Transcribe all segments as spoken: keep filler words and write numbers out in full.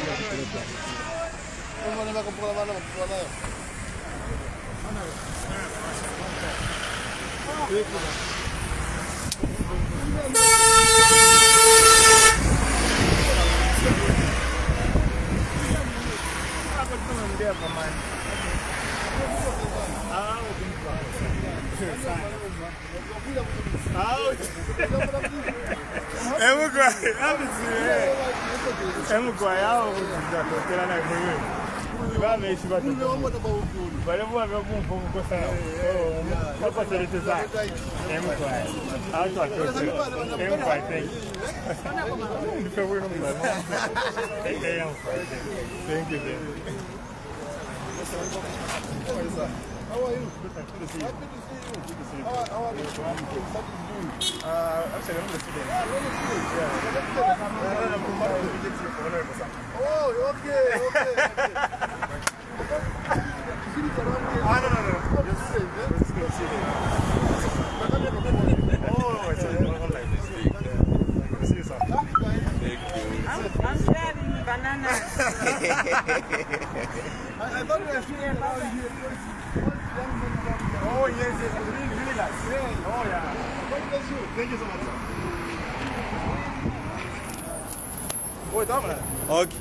Thank you. How are you? Good to see you. Happy to see you. Good to see you. How are, how are you? What are you doing? Uh, actually, I'm a student. Ah, you're a student? Yeah. Oh, okay, okay. Ah, no, no, no. Just see it. Just go see it. Oh, it's online. Good to see you, sir. Thank you. I'm, I'm sharing banana. I, I thought we were students now here. Oh, yes, yes. Really, really nice. Yeah. Oh, yeah. God bless you. Thank you so much, sir. Oh, it's on. Okay.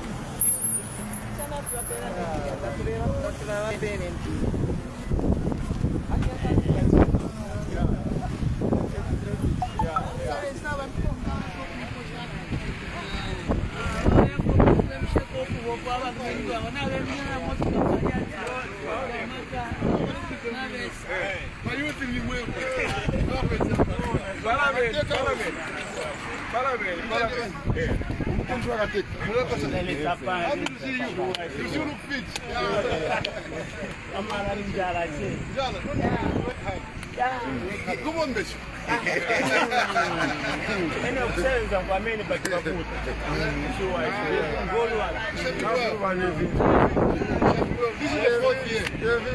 Happy to see you. You should look fit. Come on, bitch. This is the fourth year.